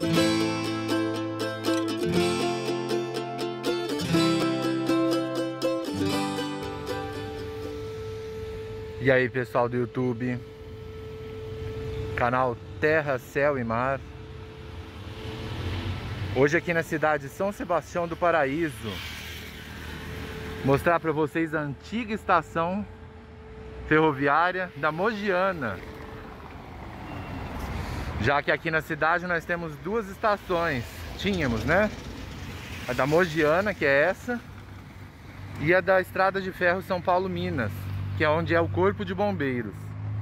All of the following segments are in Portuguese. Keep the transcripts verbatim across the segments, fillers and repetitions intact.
E aí, pessoal do YouTube, canal Terra, Céu e Mar. Hoje aqui na cidade de São Sebastião do Paraíso, mostrar para vocês a antiga estação ferroviária da Mogiana. Já que aqui na cidade nós temos duas estações, tínhamos, né? A da Mogiana, que é essa, e a da Estrada de Ferro São Paulo Minas, que é onde é o Corpo de Bombeiros.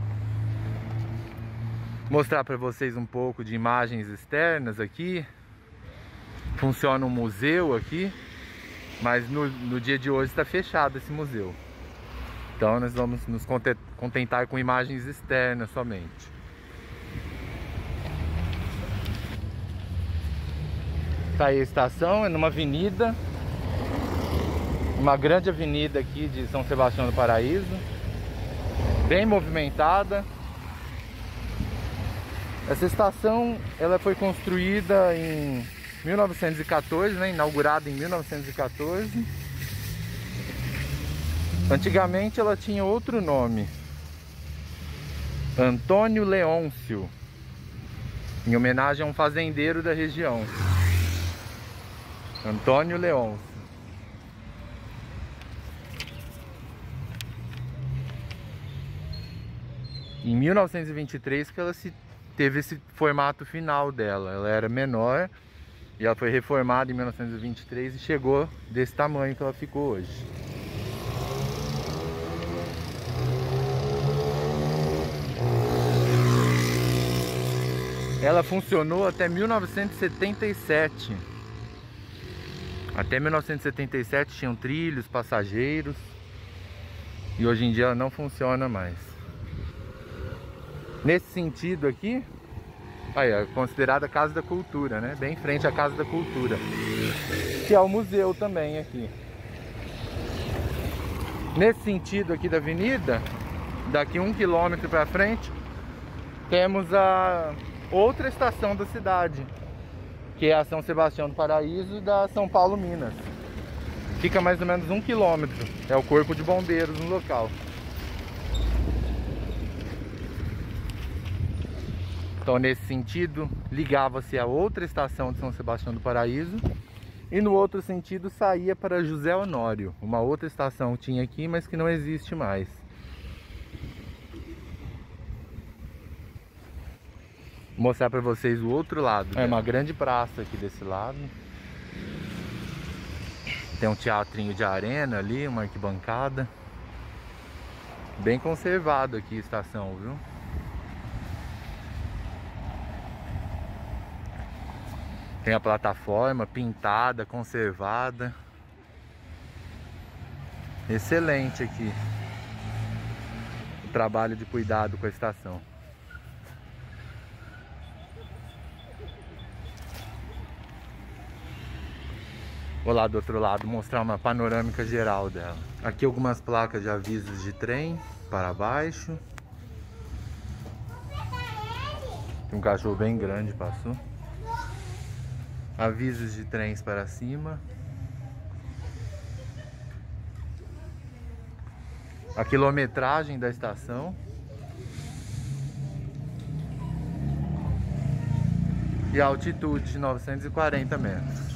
Mostrar para vocês um pouco de imagens externas aqui. Funciona um museu aqui, mas no, no dia de hoje está fechado esse museu. Então nós vamos nos contentar com imagens externas somente. Tá aí a estação, é numa avenida, uma grande avenida aqui de São Sebastião do Paraíso, bem movimentada. Essa estação ela foi construída em mil novecentos e quatorze, né? Inaugurada em mil novecentos e quatorze. Antigamente ela tinha outro nome, Antônio Leôncio, em homenagem a um fazendeiro da região, Antônio Leôncio. Em mil novecentos e vinte e três que ela se teve esse formato final dela. Ela era menor e ela foi reformada em mil novecentos e vinte e três e chegou desse tamanho que ela ficou hoje. Ela funcionou até mil novecentos e setenta e sete. Até mil novecentos e setenta e sete tinham trilhos, passageiros, e hoje em dia ela não funciona mais. Nesse sentido aqui, aí, é considerada Casa da Cultura, né? Bem em frente à Casa da Cultura, que é o museu também aqui. Nesse sentido aqui da avenida, daqui um quilômetro para frente, temos a outra estação da cidade, que é a São Sebastião do Paraíso da São Paulo Minas. Fica mais ou menos um quilômetro. É o Corpo de Bombeiros no local. Então, nesse sentido, ligava-se a outra estação de São Sebastião do Paraíso, e no outro sentido saía para José Honório, uma outra estação que tinha aqui, mas que não existe mais. Vou mostrar para vocês o outro lado. É uma grande praça aqui desse lado. Tem um teatrinho de arena ali, uma arquibancada. Bem conservado aqui a estação, viu? Tem a plataforma pintada, conservada. Excelente aqui o trabalho de cuidado com a estação. Vou lá do outro lado mostrar uma panorâmica geral dela. Aqui algumas placas de avisos de trem para baixo. Tem um cachorro bem grande, passou. Avisos de trens para cima. A quilometragem da estação. E a altitude de novecentos e quarenta metros.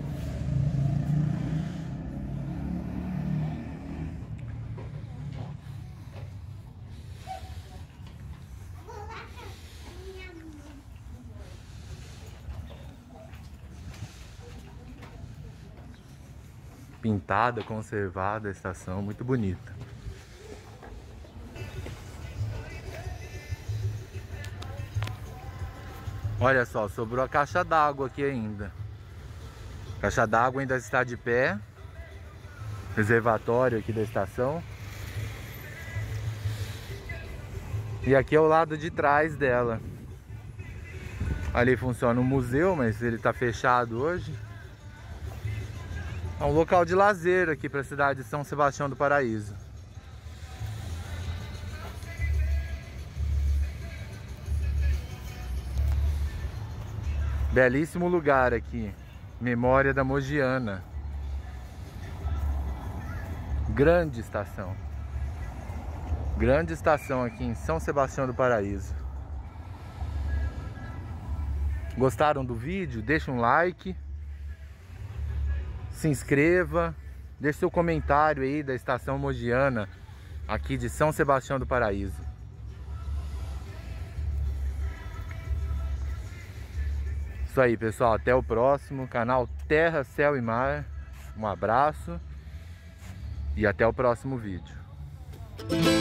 Pintada, conservada a estação, muito bonita. Olha só, sobrou a caixa d'água aqui ainda. A caixa d'água ainda está de pé. Reservatório aqui da estação. E aqui é o lado de trás dela. Ali funciona um museu, mas ele está fechado hoje. É um local de lazer aqui para a cidade de São Sebastião do Paraíso. Belíssimo lugar aqui, Memória da Mogiana. Grande estação. Grande estação aqui em São Sebastião do Paraíso. Gostaram do vídeo? Deixa um like. Se inscreva. Deixe seu comentário aí da estação Mogiana aqui de São Sebastião do Paraíso. Isso aí, pessoal. Até o próximo. Canal Terra, Céu e Mar. Um abraço. E até o próximo vídeo.